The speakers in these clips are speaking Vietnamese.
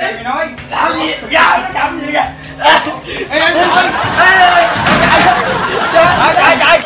mày nói làm gì giờ nó cầm gì kìa. Ê trời trời.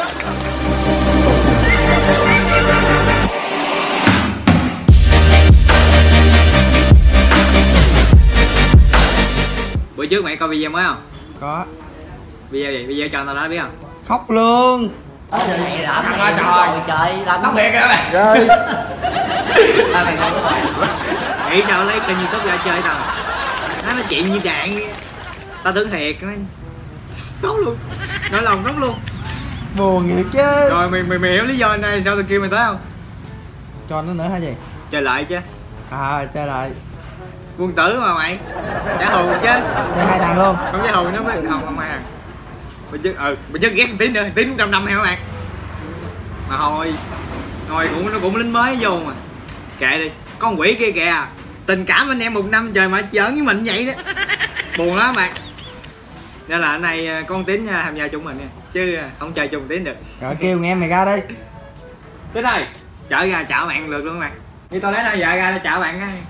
Bữa trước mày coi video mới không? Có. Video gì? Video cho tao đó biết không? Khóc luôn. Này làm Trời này ơi. trời làm Khóc thiệt kìa các bạn. Rồi. làm này không có Nghĩ sao lấy kênh YouTube ra chơi tao? Nó chuyện như đạn vậy. Tao tưởng thiệt khóc luôn. Nói lòng khóc luôn. Buồn vậy chứ. Rồi mày hiểu lý do này sao tao kêu mày tới không? Cho nó nữa hả gì? Chơi lại chứ. À chơi lại. Quân tử mà mày. Trả thù chứ. Chơi 2 thằng luôn. Không trả thù nó mới không ai à. Bây giờ ghét một tí nữa, tí 100 năm hả các bạn? Mà thôi nó cũng lính mới vô mà. Kệ đi, con quỷ kia kìa. Tình cảm anh em 1 năm trời mà giỡn với mình vậy đó. Buồn lắm bạn. Nên là anh này con Tín tham gia chung mình nha. Chứ không chơi chung Tín được. Rồi kêu nghe mày ra đi. Tín ơi, chở ra chào bạn được luôn các bạn. Đi toilet thôi, dạ ra chào bạn cái.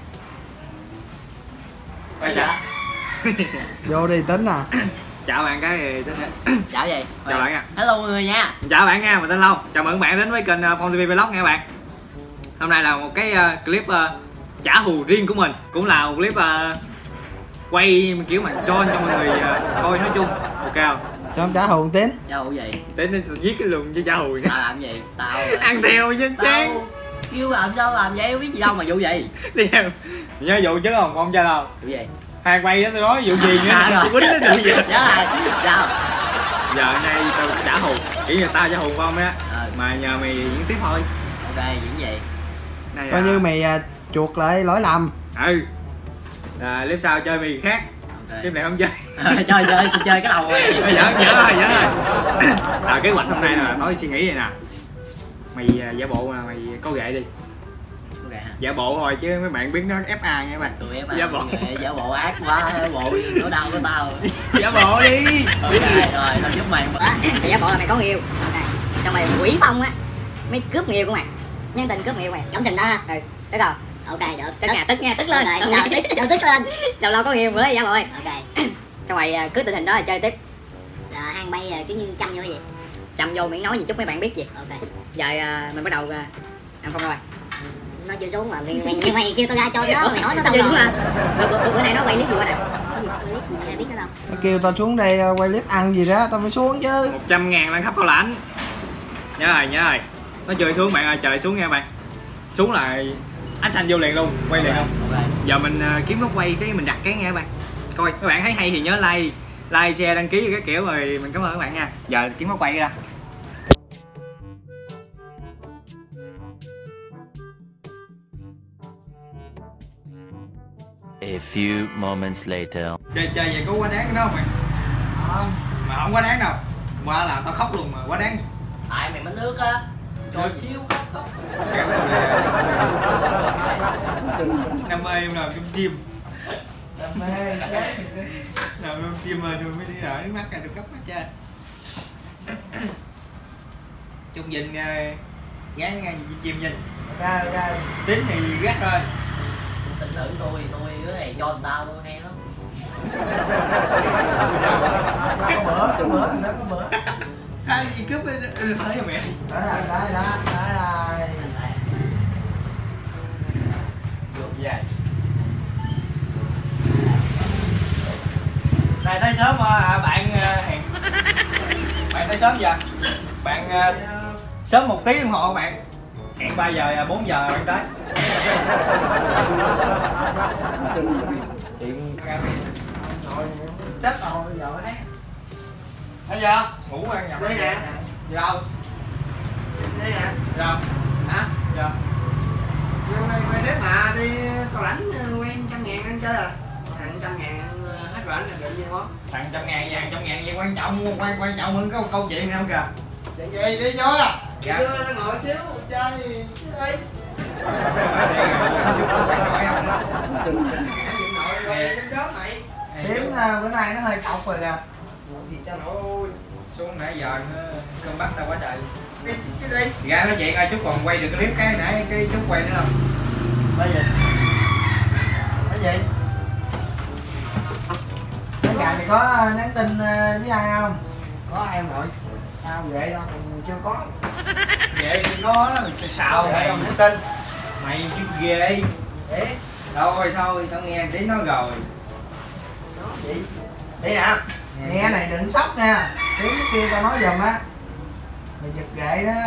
bây giờ Vô đi Tính à. Chào bạn cái thì Tín. chào gì Chào bạn nha. hello mọi người nha. Chào bạn nha, mình tên Long. Chào mừng bạn đến với kênh Phong TV Vlog nha các bạn. Hôm nay là một cái clip trả thù riêng của mình. Cũng là một clip quay kiểu mà cho mọi người coi nói chung. Ok không? Cho ông trả thù một Tính. Chào vụ gì Tính giết cái luôn chứ trả thù. tao làm gì tao Ăn theo chứ chán. tao kêu làm sao làm vậy không biết gì đâu mà vụ gì Đi em. Nhớ vụ chứ không chơi đâu. vụ gì Hàng quay đó tôi nói vụ gì nữa. Tôi quýnh nó được gì. nhớ rồi sao Giờ nay tao trả thù. Kiểu như tao trả thù con á. Mà nhờ mày diễn tiếp thôi. ok diễn gì Này Coi như mày chuộc lại lỗi lầm. Ừ. Clip sau chơi mày khác. ok Clip này không chơi. chơi cái đầu rồi Nhớ rồi. Kế hoạch hôm nay là tối suy nghĩ vậy nè. Mày giả bộ là mày có ghệ đi. ok hả Giả bộ thôi chứ mấy bạn biết nó FA nha các bạn. tụi em Giả bộ ác quá giả bộ nỗi đau của tao Giả bộ đi. ok rồi tao giúp mày thì giả bộ là mày có người yêu xong mày quỷ phong á mấy cướp người yêu của mày nhắn tin cướp người yêu mày cắm sừng đó ha tức không ok được tức nha tức lên tức lên lâu lâu có người yêu bữa giả bộ ơi ok xong mày cứ tình hình đó là chơi tiếp là hang bay kiểu như chăm vô gì chăm vô miệng nói gì chút mấy bạn biết gì ok giờ mình bắt đầu ăn không rồi nó chưa xuống mà mày kêu tao ra cho nó mày hỏi nó đâu rồi bữa nay nó quay clip gì qua nè clip gì biết nó đâu Nó kêu tao xuống đây quay clip ăn gì đó tao mới xuống chứ. 100.000 lên khắp Cao Lãnh. Nhớ rồi. Nó chơi xuống bạn ơi, trời xuống nha bạn. Xuống là ánh xanh vô liền luôn, quay liền luôn. ok Giờ mình kiếm góc quay cái mình đặt cái nha các bạn. Coi các bạn thấy hay thì nhớ like, share, đăng ký cái kiểu rồi mình cảm ơn các bạn nha. Giờ kiếm góc quay ra. A few moments later. Chơi vậy có quá đáng cái đó không bạn? Không, mà không quá đáng đâu. Qua là tao khóc luôn mà quá đáng. tại mày mất nước á cho xíu khóc Đam mê em làm trong chim. Đam mê. Làm trong chim mà rồi mới đi rời nước mắt ra được khóc hết trơn. Trung Vinh gán chim Vinh. Ok. Tính thì gắt lên. tin tưởng tôi cái này cho người ta tôi hay lắm Có bữa đó có bữa. Hai gì cướp lên thấy rồi mẹ. Đây. Được dài. Này tới sớm bạn hẹn. Bạn tới sớm giờ. Bạn sớm 1 tiếng đồng hồ bạn. Hẹn 3 giờ 4 giờ bạn tới. Chuyện Rồi chết rồi giờ đấy. thấy chưa? Ngủ ăn nhập Đây nè. Gì đâu? Đây nè. Đâu? Hả? Giờ. Quay clip mà đi Cao Lãnh quen 100.000 ăn chơi à. Thằng 100.000 hết rồi anh là được gì không? Thằng 100.000 vàng 100.000 gì quan trọng hơn có câu chuyện này không kìa. Chuyện gì đi chưa? Dạ. Chưa nó ngồi xíu chơi gì đi. Tím bữa nay nó hơi cọc rồi kìa. Gì cho nội Xuống nãy giờ cơm bắt tao quá trời. Đi ra nói chuyện coi chút còn quay được cái clip cái nãy cái chút quay nữa không? Cái gì? Cái gì? có nhắn tin với ai không? Có ai không nội? Tao ghệ đâu còn chưa có. Vậy thì có sao Ghệ vậy? không nhắn tin. Mày chứ ghê. Để Thôi tao nghe tí nói rồi. nó gì? Đi nè. Nghe này đừng sốc nha. Tiếng kia tao nói giùm á. Mày giật ghệ đó.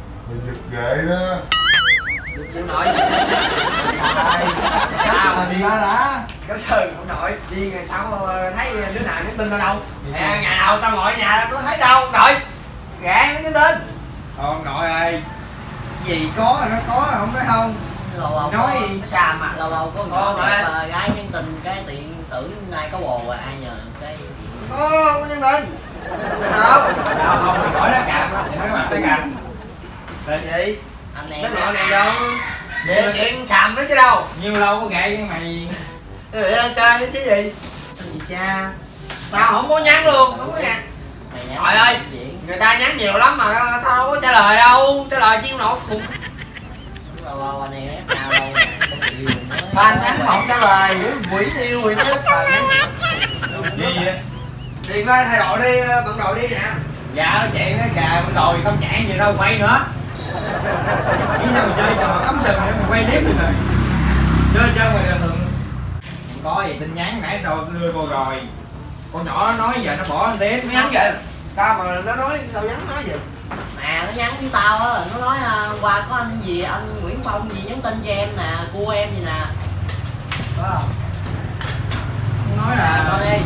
Giật nội. Trời. Sao đi ra đã. Cái sừng của nội đi ngày sau thấy đứa nào nhắn tin tao đâu. Nè ngày nào tao ngồi ở nhà tao thấy đâu nội. Ghệ nó nhắn tin. Ông nội ơi. Gì có nó có không nói không. Lâu lâu Nói có xa mặt, lâu lâu có nhỏ đẹp gái nhắn tin cái tiện tưởng nay có bồ rồi ai nhờ cái Có nhắn tin. Đâu? Đâu không mày hỏi nó cà. Mày nói mặt cái cà. Là gì? anh em Mấy nội này đâu? Để chuyện xàm nữa chứ đâu. Nhiêu lâu có ghệ với mày. Chơi chứ gì? Gì cha? Tao không có nhắn luôn, không có nhắn. mày nhắn Trời ơi, người ta nhắn nhiều lắm mà tao đâu có trả lời đâu, trả lời chiên nột. lâu lâu anh em ép nhau lâu nè có người yêu mới Anh nhắn không trả lời, quỷ yêu rồi chứ. Gì vậy? Đi coi thay đổi đi, bận đồ đi nè. Dạ nó chạy cái cà con đồi không chạy gì đâu quay nữa. Nghĩ sao mà chơi trò cắm sừng nữa mà quay clip được rồi. Chơi ngoài đường thường. Không có gì tin nhắn nãy rồi đưa cô rồi. Con nhỏ nó nói giờ nó bỏ anh Tiến. Nó nhắn vậy? Tao mà nó nói sao nhắn nói vậy? nè nó nhắn với tao á, nó nói qua có anh gì anh Nguyễn Phong gì nhắn tin cho em nè, cua em gì nè. Có không? Nó nói là Coi đi.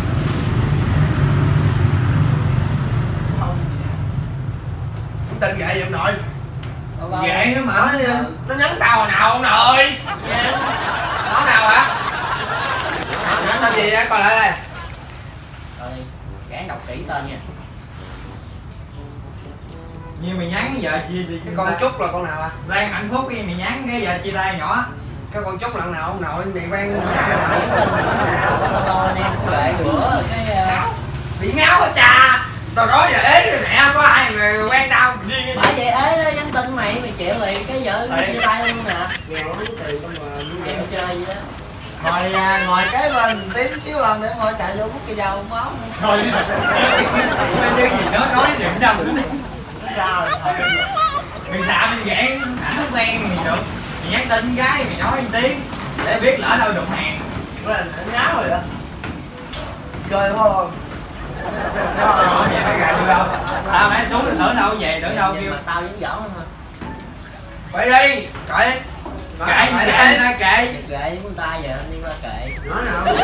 Không. Không tin vậy ông nội. Lâu lâu ghệ nữa mà. Nó nhắn tao hồi nào ông nội? Nó nào hả? Nhắn tao gì á, coi lại đây. Coi đi, gán đọc kỹ tên nha. Như mày nhắn giờ chi thì Cái con Trúc là con nào à? đang hạnh phúc cái mày nhắn cái giờ chia tay nhỏ. Cái con Trúc là nào ông nội? Mày quen nhỏ Nhắn nào? tin lâu lâu anh em cũng kệ bữa cái Bị ngáo hả cha? Tao nói vậy ế mẹ có ai mà quen tao đi. bởi vậy ế nhắn tin mày chịu liền cái vợ nó chia tay luôn nè. Nghèo lắm tiền không mà Nghèo chơi vậy đó. ngồi cái bên tí xíu lần nữa ngồi chạy vô hút cây dầu máu nữa. Thôi như gì nó nói điểm đâu nữa. Nó ra rồi thôi. Mày xạo như vậy ảnh nó quen thì được. Mày nhắn tin gái mày nói anh Tiến để biết lỡ đâu đụng hàng. Bữa nay nó ngáo rồi đó. Chơi đúng không? Vậy phải gà đi đâu. Tao nãy xuống rồi tưởng đâu về tưởng đâu Nhìn kêu. mặt tao vẫn giỡn thôi. Vậy đi, kệ. Kệ gì kệ ta kệ. Kệ với người ta giờ anh đi qua kệ. Nói nào?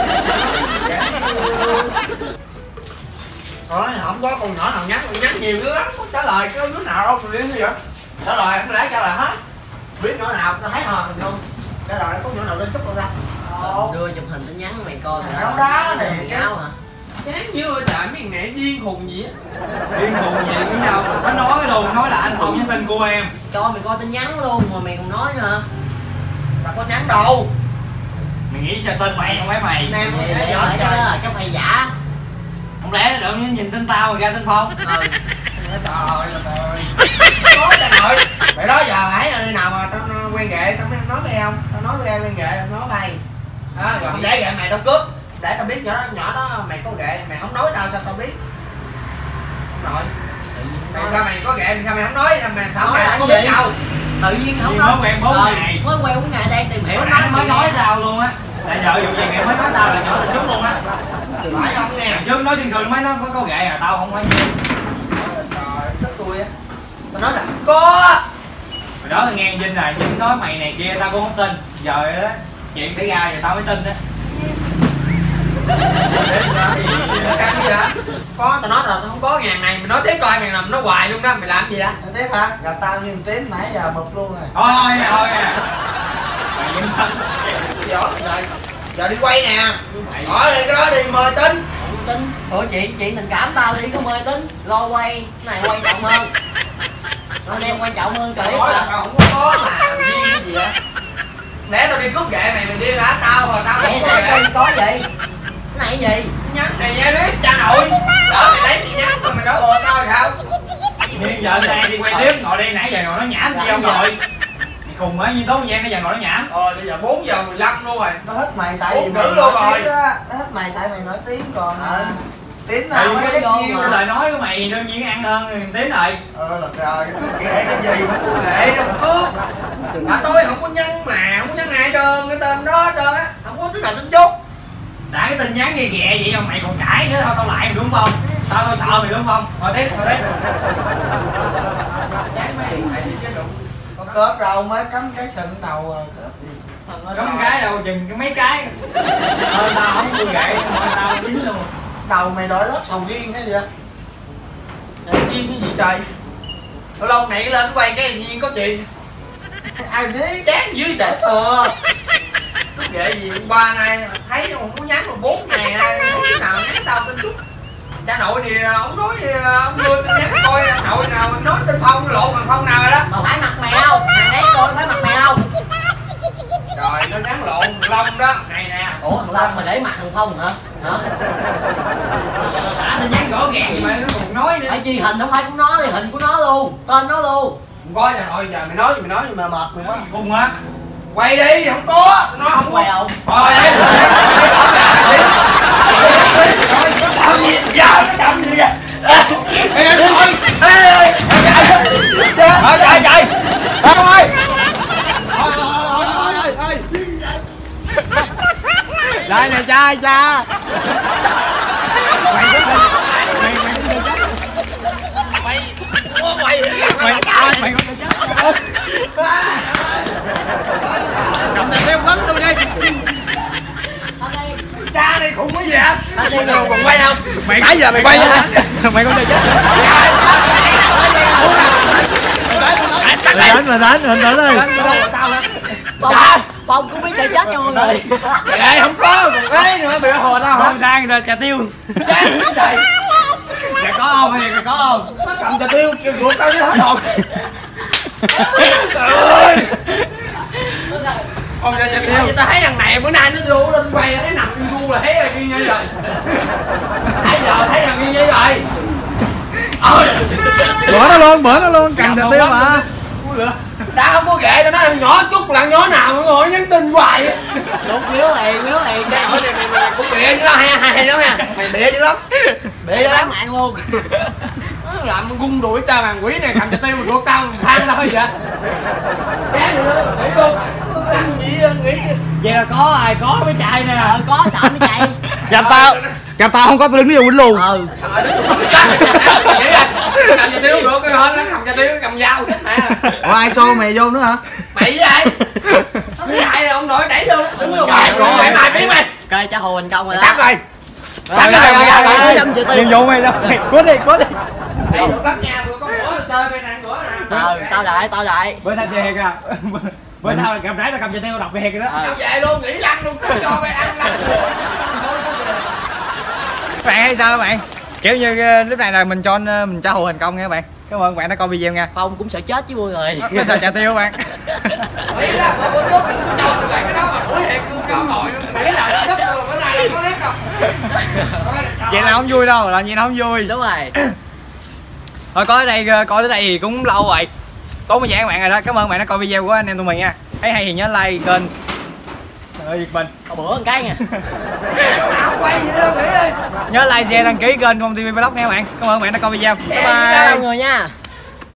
Nói không có con nhỏ nào nhắn nhiều dữ lắm, có trả lời cái đứa nào đâu mà biết gì vậy? Trả lời không lẽ trả lời hết. Biết nhỏ nào tao thấy hờn luôn. Trả lời có nhỏ nào lên chút đâu ra. Đưa chụp hình tin nhắn mày coi rồi Đâu đó này, mày ngáo hả? Chán như trời mấy thằng này điên khùng gì á. Điên khùng gì biết sao. Nó nói luôn, nói là anh Phong nhắn tin của em. Cho mày coi tin nhắn luôn mà mày còn nói nữa. Tao có nhắn đâu. Mày nghĩ sao tên mày không phải mày. Nè, Vậy cái để nhỏ hỏi trời. đó chắc phải giả. Không lẽ nó đừng nhìn tên tao rồi ra tên Phong. Trời ơi. Nói cho nội. Mày đó giờ hãy nơi nào mà tao quen ghệ tao nói với em không? Tao nói với em quen ghệ tao nói mày. Đó, rồi không để ghệ mày tao cướp. Để tao biết nhỏ đó mày có ghệ, mày không nói tao sao tao biết? Ông nội. Mày sao mày có ghệ mày sao mày không nói mày thảo Nói mày làm không gì? biết đâu. Tự nhiên không Mới nói. quen 4 ngày. Mới quen 4 ngày đang tìm hiểu Hồi nó nãy mới nói nghe. tao luôn á. Tại giờ dù gì mẹ mới nói tao là nhỏ tình trước luôn á. Phải không nghe? Trước nói sương sương mới nó có ghệ à tao không phải nhiều. Trời đất tôi á. Tao nói là có. Hồi đó tao nghe Vinh rồi, Vinh nói mày này kia tao cũng không tin. Giờ đó chuyện xảy ra giờ tao mới tin đó. Cái gì vậy? Có tao nói rồi tao không có ngàn này mày nói tiếp coi mày làm nó hoài luôn đó mày làm gì vậy? Tiếp hả? Gặp tao như tím nãy giờ bực luôn rồi. Thôi mày vẫn thân. Giỏi rồi. Giờ đi quay nè. Mày Hỏi đi cái đó đi mời tin. Không tin. Ủa chuyện tình cảm tao đi có mời tính. Lo quay, cái này quan trọng hơn. Anh em quan trọng hơn kỹ. Nói là tao không có mà riêng cái gì á. Lẽ tao đi cướp ghệ mày đi hả? Tao mà tao Vậy không có trái ghệ. cây có gì? Cái này gì? Nhắn này nha biết cha nội. Đó mày lấy gì nhắn mà mày nói bồ tao rồi sao? hiện giờ đang đi quay clip ngồi đây nãy giờ ngồi nói nhảm gì ông nội. Thì cùng với Duy Tố Giang bây giờ ngồi nói nhảm. Bây giờ 4 giờ 15 luôn rồi. Nó thích mày tại Ủa, vì nữ mày luôn nổi rồi. tiếng đó. Nó thích mày tại mày nổi tiếng còn Tín nào Thì mới cái rất nhiều cái lời nói của mày đương nhiên ăn hơn thằng Tín rồi. là trời, cướp ghệ cái gì, không có ghệ đâu cướp. Mà tôi không có nhắn mà, không có nhắn ai trơn, cái tên đó hết trơn á, không có đứa nào tin chút. Đã cái tin nhắn gì ghẹ vậy mà mày còn cãi nữa, thôi tao lại mày đúng không? Tao sợ mày đúng không? Rồi tiếp. Con cướp đâu mới cắm cái sừng đầu rồi cướp gì. Cắm cái đâu, chừng cái mấy cái. Tao không vui ghệ, mà tao dính luôn. Đầu mày đội lớp sầu riêng hay gì vậy? Riêng cái gì trời? Lâu lâu này lên quay cái nhiên có chuyện. Ai biết chán dưới để thừa. Cái ghệ gì qua nay thấy không có nhắn mà 4 ngày nay cái nào nhắn tao tin chút. Cha nội thì ông nói ông đưa tin nhắn coi nội nào nói tên Phong lộ bằng Phong nào rồi đó. Mà phải mặt mèo, thằng đấy tôi phải mặt mèo. Rồi nó nhắn lộn Long đó, này nè. Ủa thằng Long mà để mặt thằng Phong hả? Hả? Đã tin nhắn rõ ràng mà nó còn nói nữa. Phải chi hình không phải của nó thì hình của nó luôn, tên nó luôn. Không có cha nội giờ mày nói gì mà mệt mày quá. Cùng hả? Quay đi, không có, nó không có. Quay không? Thôi đấy. Làm gì giờ nó làm gì vậy? Ê thôi. Ê chạy chạy. Không ơi. Đây nè cha. Mày cầm tay đeo đánh luôn đi. Cha này khùng cái gì hả? Còn quay không? Mày Nãy giờ mày quay hả? Mày con này chết. Mày đánh ơi. Phong cũng biết sẽ chết nha mọi người. Ê không có, cái nữa bị hồ tao hả? Không sang rồi trà tiêu. Dạ có không hay có không? Nó cầm trà tiêu kêu ruột tao chứ hết hồn. Trời ơi. Con trà tiêu. Tao thấy thằng này bữa nay nó rủ lên quay thấy nằm trên gu là thấy là ghi như vậy. Nãy giờ thấy là ghi như vậy. Bữa nó luôn cầm trà tiêu mà. Đã không có ghệ tao nói nhỏ chút là nhỏ nào mà ngồi nhắn tin hoài. Đúng miếu liền Cái hỏi này mày cũng bịa chứ đó hay lắm nha. Mày bịa chứ lắm. Bịa lắm mạng luôn. Làm gung đuổi tao thằng quỷ này cầm trà tiêu ruột tao than tao vậy. Cái nữa nghĩ luôn. Làm gì nghĩ. Vậy là có ai có mới chạy nè. Có sợ mới chạy. Gặp tao không có tao đứng vô quýnh luôn. Cầm trà tiêu ruột cái hết nó cầm trà tiêu cầm dao chết mẹ. Ủa ai xô mày vô nữa hả? Mày với ai? Nó chạy rồi ông nội đẩy vô đứng luôn mày mày biết mày. Coi cha hồ thành công rồi đó. Cắt rồi. Nhiệm vụ mày đâu. Cút đi. Ê được lắm nha, vừa có bữa chơi bên ăn bữa nè. Tao đại. Bữa tao về kìa. Bữa tao gặp nãy tao cầm trà tiêu đọc về kìa đó. Tao về luôn, nghỉ lăn luôn, cho mày ăn lăn. Các bạn hay sao các bạn? Kiểu như lúc này là mình cho Hồ thành công nha các bạn. Cảm ơn các bạn đã coi video nha. Phong cũng sợ chết chứ mọi người. Nó sợ trà tiêu các bạn. Nghĩ là bữa trước đừng có cho tụi bạn cái đó mà đuổi thiệt luôn cho nội luôn. Nghĩ là thích luôn, bữa nay không có hết đâu. Vậy là không vui đâu, làm gì nó không vui. Đúng rồi. Thôi coi tới đây thì cũng lâu rồi. Tối mới các bạn rồi đó. Cảm ơn các bạn đã coi video của anh em tụi mình nha. Thấy hay thì nhớ like kênh. Trời ơi Việt Bình. Bữa một cái nha. Áo quay gì đâu nghĩ đi. Nhớ like, share, đăng ký kênh Phong TV Vlog nha các bạn. Cảm ơn các bạn đã coi video. Bye Bye bye. mọi người nha.